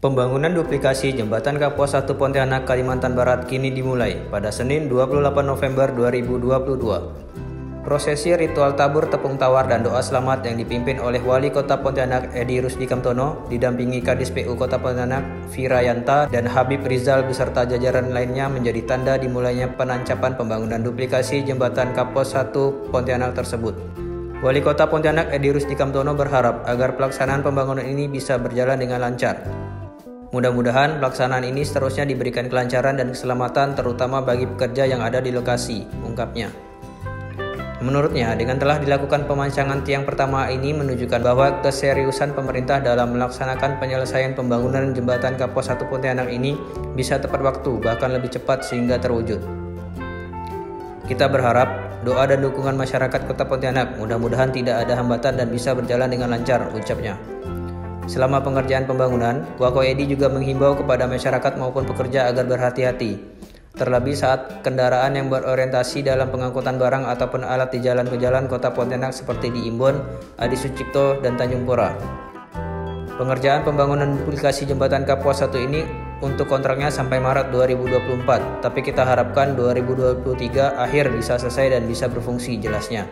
Pembangunan duplikasi Jembatan Kapuas 1 Pontianak, Kalimantan Barat kini dimulai pada Senin 28 November 2022. Prosesi ritual tabur tepung tawar dan doa selamat yang dipimpin oleh Wali Kota Pontianak Edi Rusdi Kamtono didampingi Kadis PU Kota Pontianak Virayanta dan Habib Rizal beserta jajaran lainnya menjadi tanda dimulainya penancapan pembangunan duplikasi Jembatan Kapuas 1 Pontianak tersebut. Wali Kota Pontianak Edi Rusdi Kamtono berharap agar pelaksanaan pembangunan ini bisa berjalan dengan lancar. Mudah-mudahan pelaksanaan ini seterusnya diberikan kelancaran dan keselamatan terutama bagi pekerja yang ada di lokasi, ungkapnya. Menurutnya, dengan telah dilakukan pemancangan tiang pertama ini menunjukkan bahwa keseriusan pemerintah dalam melaksanakan penyelesaian pembangunan Jembatan Kapuas 1 Pontianak ini bisa tepat waktu, bahkan lebih cepat sehingga terwujud. Kita berharap doa dan dukungan masyarakat Kota Pontianak mudah-mudahan tidak ada hambatan dan bisa berjalan dengan lancar, ucapnya. Selama pengerjaan pembangunan, Wako Edi juga menghimbau kepada masyarakat maupun pekerja agar berhati-hati, terlebih saat kendaraan yang berorientasi dalam pengangkutan barang ataupun alat di jalan ke jalan Kota Pontianak seperti di Imbon, Adi Sucipto, dan Tanjung Pura. Pengerjaan pembangunan duplikasi Jembatan Kapuas 1 ini untuk kontraknya sampai Maret 2024, tapi kita harapkan 2023 akhir bisa selesai dan bisa berfungsi, jelasnya.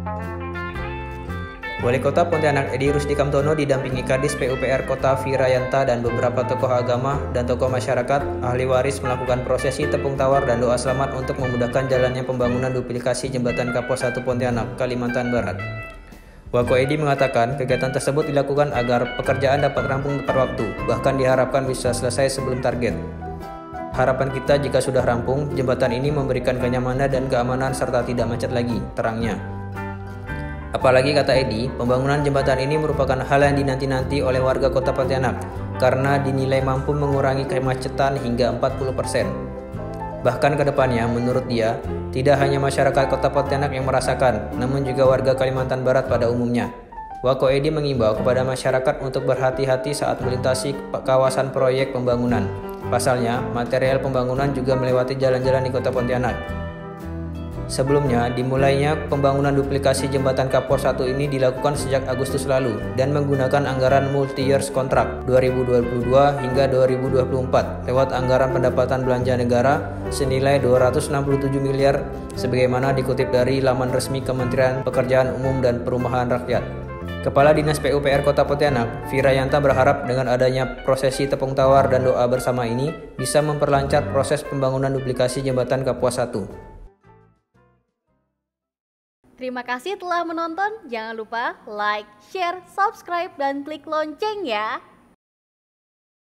Wali Kota Pontianak Edi Rusdi Kamtono didampingi Kadis PUPR Kota Virayanta dan beberapa tokoh agama dan tokoh masyarakat ahli waris melakukan prosesi tepung tawar dan doa selamat untuk memudahkan jalannya pembangunan duplikasi Jembatan Kapuas 1 Pontianak, Kalimantan Barat. Wako Edi mengatakan kegiatan tersebut dilakukan agar pekerjaan dapat rampung tepat waktu, bahkan diharapkan bisa selesai sebelum target. Harapan kita jika sudah rampung, jembatan ini memberikan kenyamanan dan keamanan serta tidak macet lagi, terangnya. Apalagi kata Edi, pembangunan jembatan ini merupakan hal yang dinanti-nanti oleh warga Kota Pontianak karena dinilai mampu mengurangi kemacetan hingga 40%. Bahkan ke depannya, menurut dia, tidak hanya masyarakat Kota Pontianak yang merasakan, namun juga warga Kalimantan Barat pada umumnya. Wako Edi mengimbau kepada masyarakat untuk berhati-hati saat melintasi kawasan proyek pembangunan. Pasalnya, material pembangunan juga melewati jalan-jalan di Kota Pontianak. Sebelumnya, dimulainya pembangunan duplikasi Jembatan Kapuas 1 ini dilakukan sejak Agustus lalu dan menggunakan anggaran multi-years kontrak 2022 hingga 2024 lewat anggaran pendapatan belanja negara senilai 267 miliar sebagaimana dikutip dari laman resmi Kementerian Pekerjaan Umum dan Perumahan Rakyat. Kepala Dinas PUPR Kota Pontianak, Virayanta berharap dengan adanya prosesi tepung tawar dan doa bersama ini bisa memperlancar proses pembangunan duplikasi Jembatan Kapuas 1. Terima kasih telah menonton. Jangan lupa like, share, subscribe, dan klik lonceng ya.